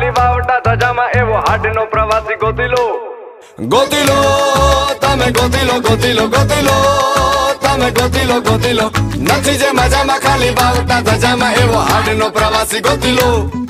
ખાલી વાવટા ધજામાં એવો હાડનો પ્રવાસી ગોતીલો ગોતીલો તમે ગોતીલો ગોતીલો ગોતીલો તમે ગોતીલો ગોતીલો નથી જે મજામાં ખાલી વાવટા ધજામાં એવો હાડનો પ્રવાસી ગોતીલો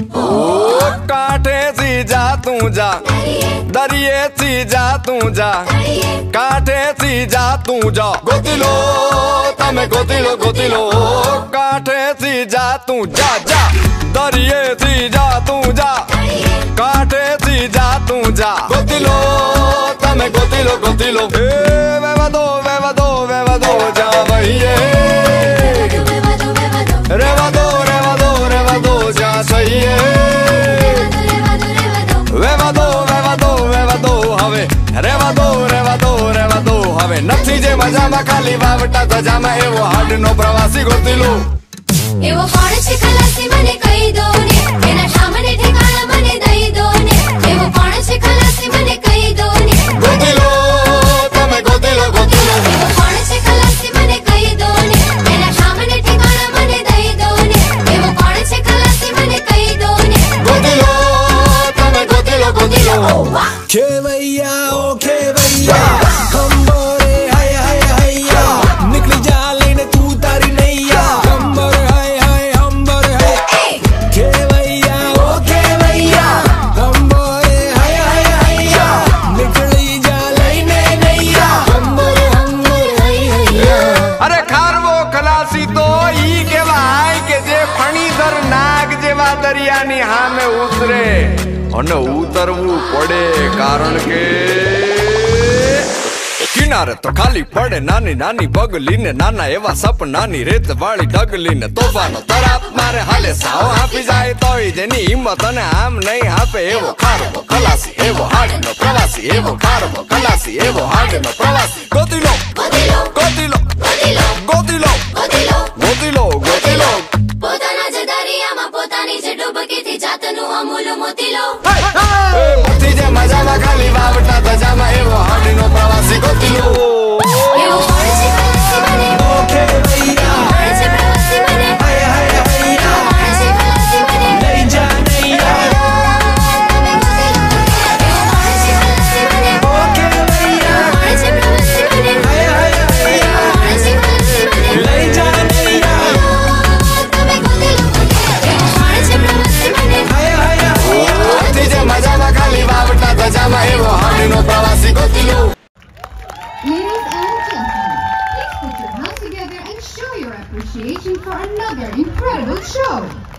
કાંઠેથી જા તું જા દરિયેથી જા તું જા કાંઠેથી જા તું જા ગોતીલો તમે ગોતીલો ગોતીલો કાંઠેથી જા તું જા જા દરિયેથી જા તું જા કાંઠેથી જા તું જા ગોતીલો તમે ગોતીલો ગોતીલો એ વેવા દો જા વહીએ રેવા દો જા સહીએ વેવા દો હવે રેવા દો હવે નથી જે મજામાં ખાલી વાવટા ધજામાં એવો હાડનો પ્રવાસી ગોતીલો એવો કોણ છે ખલાસી મને કહી દો ને એના સામને ઠેકાણા મને દઈ દો ને એવો કોણ છે ખલાસી મને કહી દો ને ગોતીલો તમે ગોતીલો ગોતીલો એવો કોણ છે ખલાસી મને કહી દો ને એના સામને ઠેકાણા મને દઈ દો ને એવો કોણ છે ખલાસી મને કહી દો ને ગોતીલો તમે ગોતીલો ગોતીલો ખેવૈયા ઓ ખેવૈયા ખંબોરે હાય હાય હૈયા નીકળી જા લઈને તું તારી નૈયા ખંબોરે હાય હાય હંબોરે હાય ખેવૈયા ઓ ખેવૈયા ખંબોરે હાય હાય હૈયા નીકળી જા લઈને નૈયા ખંબોરે હાય હૈયા અરે ખારવો ખલાસી તો ઈ કહેવાય કે જે ફણીધર નાગ જેવા દરિયાની સામે ઉતરે અને ઉતરવું પડે કારણ કે કિનારે તો ખાલી પડે નાની નાની બગલીને નાના એવા સપનાની રેત વાળી ડગલીને તોફાનો તરાપ મારે હાલે સાવ આપી જાય તોય જેની હિંમત અને આમ નહીં આપે એવો ખારવો ખલાસી એવો હાડનો પ્રવાસી એવો ખારવો ખલાસી એવો હાડનો પ્રવાસી ગોતીલો ગોતીલો ગોતીલો ગોતીલો ગોતીલો ગોતીલો પોતાના જ દરિયામાં પોતાની જ ડૂબકીથી જાતનું અમૂલ મોતીલો નથી જે મજામાં ખાલી વાવટા ધજામાં એવો હાડનો પ્રવાસી ગોતીલો એવો કોણ છે ખલાસી મને ઓ ખેવૈયા કોણ છે પ્રવાસી મને હાય હાય હૈયા કોણ છે ખલાસી મને લઈ જા નૈયા તમે ગોતીલો એવો કોણ છે ખલાસી મને ઓ ખેવૈયા કોણ છે પ્રવાસી મને હાય હાય હૈયા કોણ છે ખલાસી મને લઈ જા નૈયા તમે ગોતીલો એવો કોણ છે પ્રવાસી મને હાય હાય હૈયા નથી જે મજામાં ખાલી વાવટા ધજામાં એવો હાડનો પ્રવાસી Gotilo Ladies and gentlemen, please put your hands together and show your appreciation for another incredible show.